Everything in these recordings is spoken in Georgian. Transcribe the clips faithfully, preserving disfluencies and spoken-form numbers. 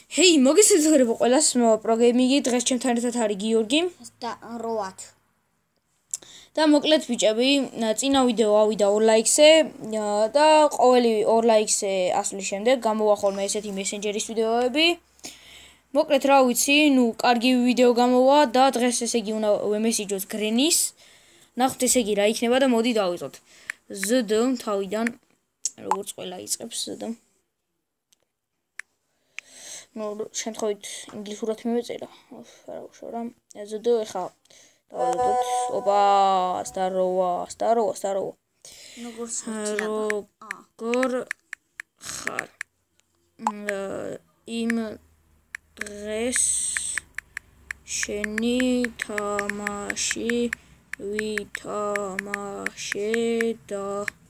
ჰეი, მოგესალმებით ყველას, პროგრამინგი დღეს ჩემთან ერთად არის გიორგი და როათ. და მოკლედ ბიჭები, წინა ვიდეო ავიდა ორ ლაიქზე და ყოველი ორ ლაიქზე ასვლის შემდეგ გამოვა ხოლმე ესეთი მესენჯერის ვიდეოები. მოკლედ რა ვიცი, ნუ კარგი ვიდეო გამოვა და დღეს ესე იგი უნდა ვემესიჯოს გრენის. ნახოთ ესე იგი რა იქნება და მოდი დავიწყოთ. ზდ თავიდან როგორც ყველა იწყებს ზდ. ну, შემთხვევით ინგლისურად მივეწერა. არა უშავ ზდ ეხა დავდოთ. ოპა, სტაროა, სტაროა, სტაროა. როგორც როგორ ხარ? იმ დღეს შენი თამაში ვითამაშე და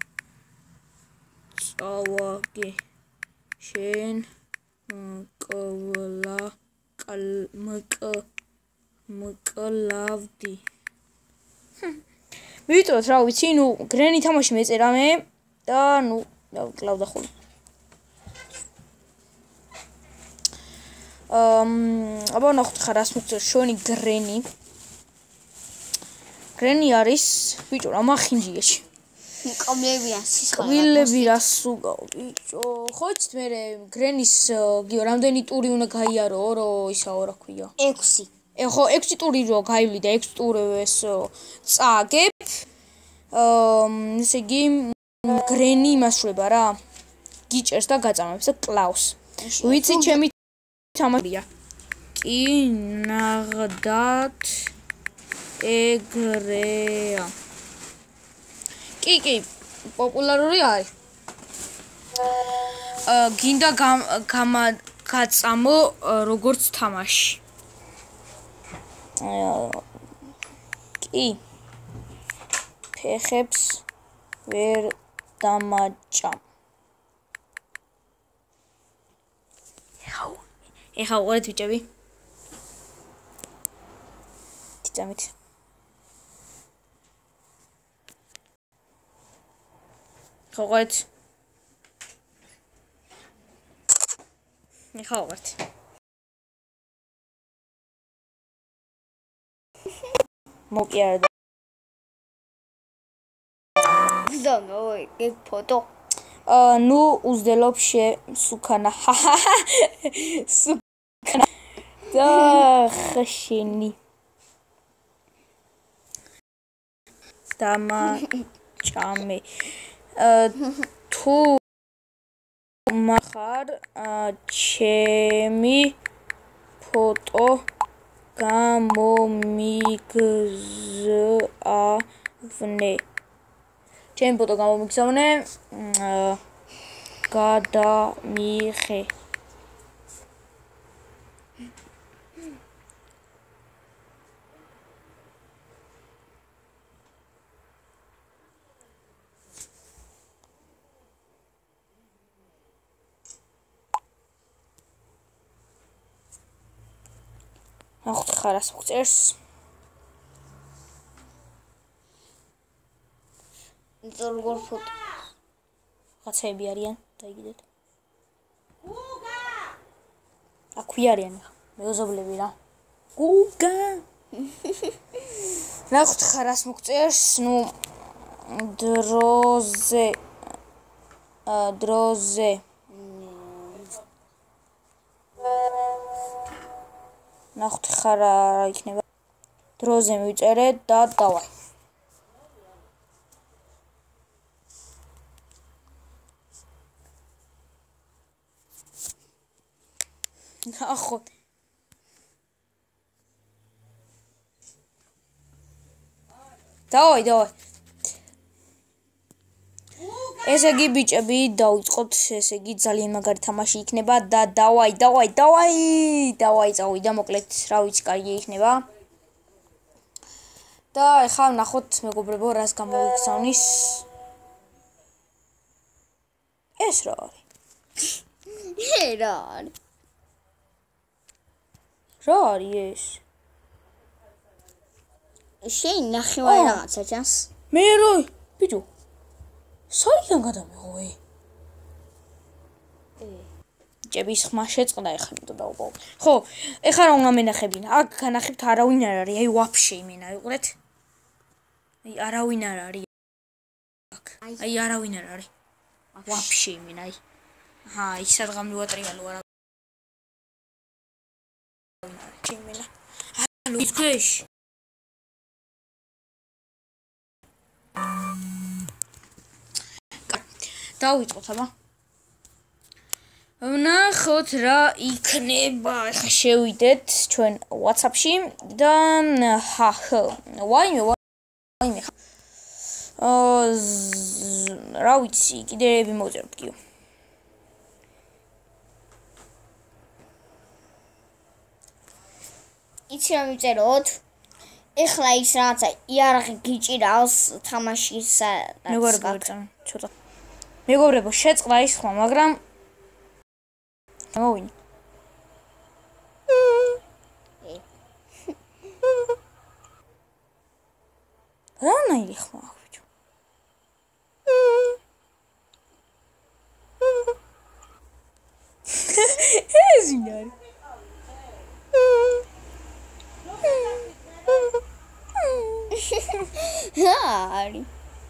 წავაგე შენ მკლა მკ მკლავდი. მივიწოთ რა ვიცი, ნუ გრენი თამაში მეწერა მე და ნუ დავკლავდა ხოლმე. ამ აბა ნახოთ ხარ რას მოგწერ შენი გრენი. გრენი არის ბიჭო რა მახინჯიაში. კომლებიან სისხლი. ვილები რას უგავ ბიჭო. ხო იცით მე გრენის გიო რამდენი ტური უნდა გაიარო, რო ისაო რა ქვია. ექვსი. ეხო ექვსი ტური რო გაივლი და ექვსი ტურს წააგებ. აა ესე იგი გრენი იმასრულება რა. გიჭერს და გაწამებს და კლავს. ვიცი ჩემი თამაშია. კი ნაღდათ ეგრეა. კი კი პოპულარული არის. აა გინდა გაწამო როგორც თამაში. კი ფეხებს ვერ დამაჭამ. ეხა უყურეთ ბიჭები. თითამით ეხა უყურეთ. ეხა უყურეთ. მოკიარდა. და ნუ ეგ ფოტო. აა ნუ უზდელობ შე სუქანა. სუქანა. და ხშენი. დამაჭამე. აა თუ მახარ ჩემი ფოტო გამომიგზავნე. ჩემი ფოტო გამომიგზავნე. გადამიხე. ნახოთ ხარ რას მოგწერს. როგორ ფოტო. ხაცები არიან, დაიგიდეთ. გუგა! აქვი არიან ხა. მეოზობლები რა. გუგა! ნახოთ ხარ რას მოგწერს. ნუ დროზე აა დროზე ნახოთ ხარ რა იქნება. დროზე მივწერე და დავაი. ნახოთ. დავაი, დავაი. ესე იგი ბიჭები, დავიწყოთ, ესე იგი ძალიან მაგარი თამაში იქნება და დავაი, დავაი, დავაი, დავაი წავიდა, მოკლედ რა ვიცი, კარგი იქნება. და ეხლა ნახოთ მეგობრებო, რას გამოვიგზავნის. ეს რა არის? ე რა არის? რა არის ეს? შენ ნახევარი რაღაცა ჩანს. მე რო ბიჭო საიდან გადამეღო ე? ბიჭების ხმა შეწყდა ეხლა იმიტომ დავყო. ხო, ეხლა რა უნდა მენახებინა? აქ განახებთ არავინ არ არის, აი ვაფშე იმენა ვიყურეთ. აი არავინ არ არის. აქ. აი არავინ არ არის. ვაფშე იმენა აი. აჰა, ის სადღამ მივატრიალო არა. იმენა. ალო ის ქვეშ. დავიწყოთ აბა. ვნახოთ რა იქნება. ახლა შევიდეთ ჩვენ WhatsApp-ში და ჰა ვაიმე ვაიმე აა რა ვიცი კიდეები მოვწეროთ კიო. იცი რა მიწეროთ? ეხლა ის რაღაცა იარაღი გიჭირავს თამაშისა და მეგობრებო, ცოტა. მეგობრებო, შეწყდა ის ხმა, მაგრამ მოვინ. რა ნაირი ხმა აქვს ბიჭო? ეს ინარი. Hari.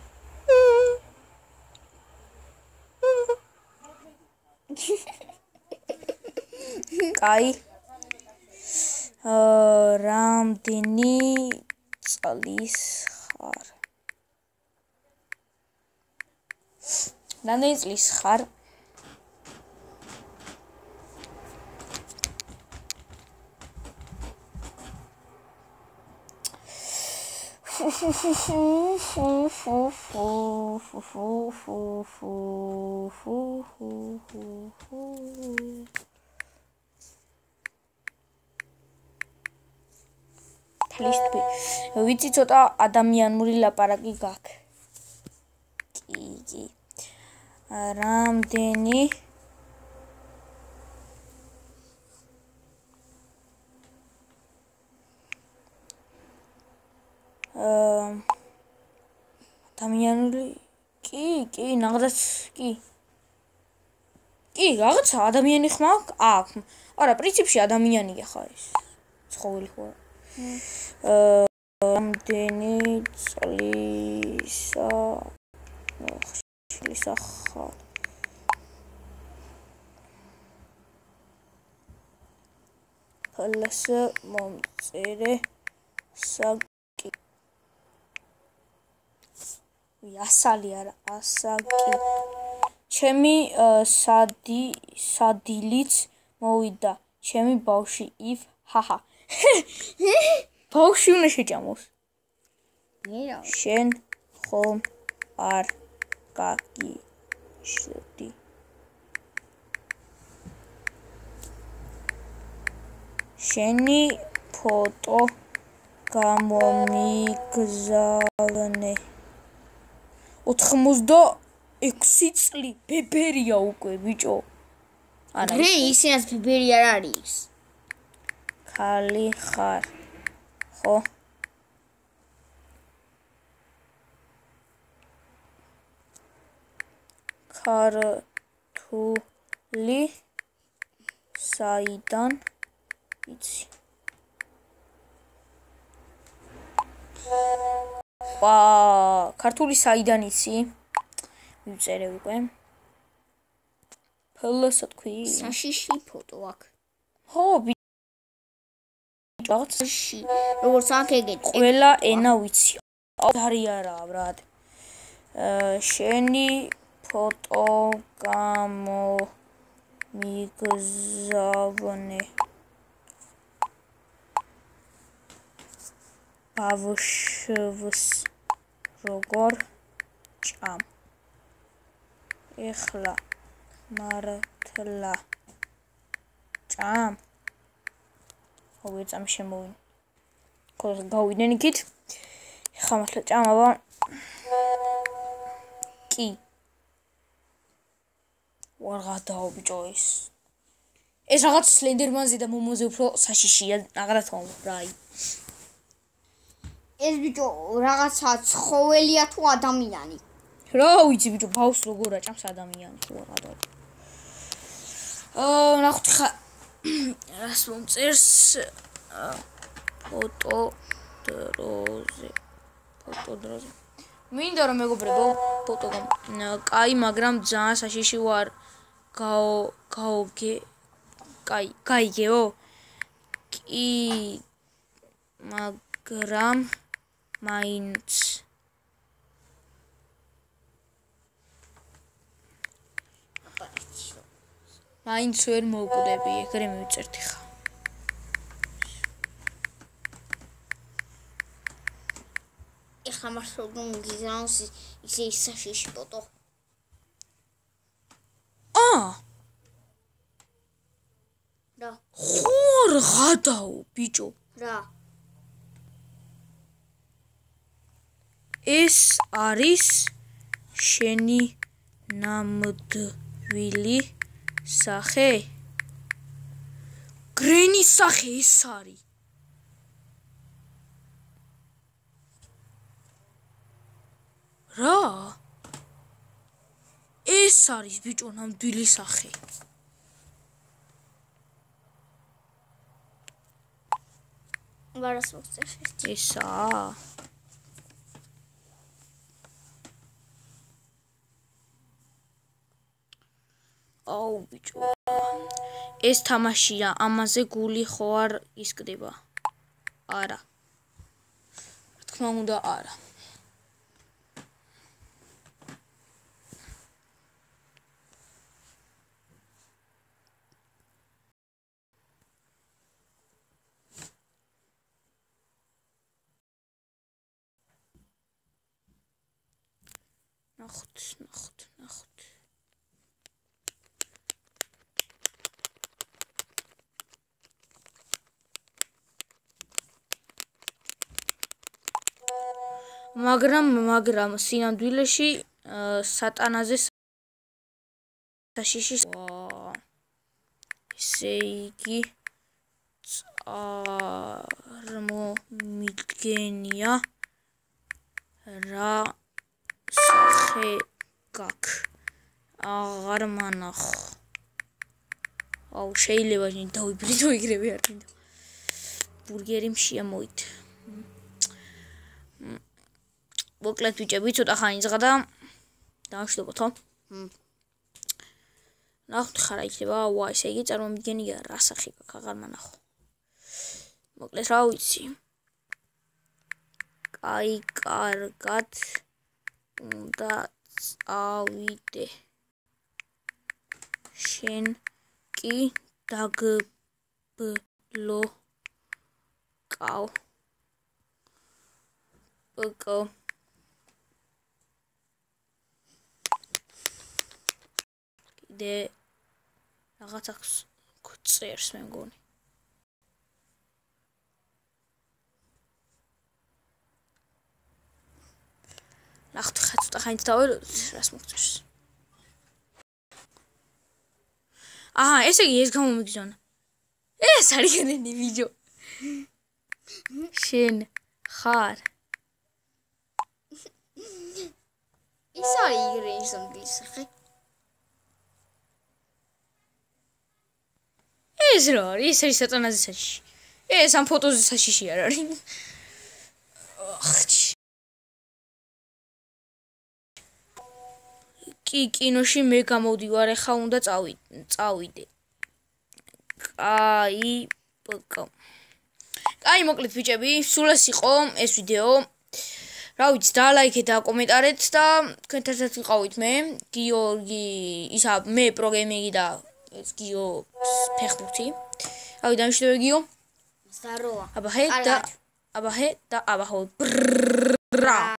კაი. აა რამდენი წლის ხარ? რამდენი წლის ხარ? Please, ვიცი ცოტა ადამიანური ლაპარაკი გაქვს. კი, კი. რამდენი ადამიანური კი, კი, ნაღდაც კი. კი, რაღაცა ადამიანი ხმა აქვს. არა, პრინციპში ადამიანია ხა ეს. ცხოველი ხო? აა რამდენი წლისა წლისა ხარ? ფლს მომწერე საკი. ასალი არა, ასაკი. ჩემი სადი სადილიც მოვიდა. ჩემი ბავში იფ ჰაჰა. ბავში უნდა შეჭამოს. შენ ხომ არ გაგიშვდი. შენი ფოტო გამომიგზავნე. ოთხმოცდაექვსი წლი ბებერია უკვე ბიჭო. არა, ისინაც ბებერი არ არის. ხალი ხარ. ხო? ქართული საიდან იცი? ვა, ქართული საიდან იცი? მივწერე უკვე. ფლს თქვი? საშიში ფოტო აქვს. ხო, რაღაც საშიში. როგორც აქ ეგეთ. ყველა ენა ვიცი. არი არა, ბრატ. აა შენი ფოტო გამომიგზავნე. ბავშვს როგორ ჭამ? ეხლა მართლა ჭამ? ხო ვეწამ შემოვინ. ხო გავიდნენ იქით. ეხლა მართლა ჭამ აბა. კი. ვარღადაო ბიჭო ეს. ეს რაღაც სლენდერმანზე და მომოზე უფრო საშიშია, აღარა თქმა უნდა, რაი. ეს ბიჭო რაღაცა ცხოველია თუ ადამიანი? რა ვიცი ბიჭო, ბავშვს როგორ აჭამს ადამიანი, ვარღადაო. აა ნახოთ ხა რას მომწერს ფოტო დროზე ფოტო დროზე მინდა რომ მეგობრებო ფოტო კაი მაგრამ ძალიან საშიში ვარ გაო გაოგე კაი გაიგეო კი მაგრამ მაინც მაინც ვერ მოვკვდები ეგრე მივწერდი ხა ეხლა მართლა რომ გიზანს ისე ისაშიში ფოტო აა რა ხوار ღადაო ბიჭო რა ეს არის შენი ნამდვილი სახე გრენის სახე ეს არის რა ეს არის ბიჭო ნამდვილი სახე ვარას მოგწერს ესაა აუ ბიჭო ეს თამაშია ამაზე გული ხო არ ისკდება არა რა თქმა უნდა არა ნახოთ ნახოთ ნახოთ მაგრამ მაგრამ სინამდვილეში სატანაზე საშიში ესე იგი წარმომიდგენია რა სახე გაქვს აღარ მანახო აუ შეიძლება დავიბრიდო იგრევე არ მინდა ბურგერი შემოით მოკლედ ბიჭები ცოტა ხანი ზღადა დავშვიდობოთო ნახოთ ხარა იქნება ვა ესე იგი წარმომიდგენია რა სახე გაქვს აღარ მანახო მოკლედ რა ვიცი კაი კარგად უნდა წავიდე შენ კი დაგბლოკავ ბკო კიდე რაღაცა წერს მე მგონი ნახოთ ხა ცოტა ხანით დავეროთ რას მოგწერს აჰა ესე იგი ეს გამომიგზავნა ეს არის გენენი ვიდეო შენ ხარ ის არის იგრეის ამბის ხე ეს რა არის ეს არის სატანაზე საშიში ეს ამ ფოტოზე საშიში არ არის კი კინოში მე გამოვდივარ ახლა უნდა წავიდე კაი ბკო კაი მოკლედ ბიჭები სულ ეს იყო ეს ვიდეო რა ვიცი დალაიქეთ და კომენტარეთ და თქვენთან ერთად ვიყავით მე გიორგი ისა მე პროგრამერი და ეს გიო ფეხბურთი აი დამშვიდობე გიო ზაროა აბა ჰე და აბა ჰე და აბა ხო ბრა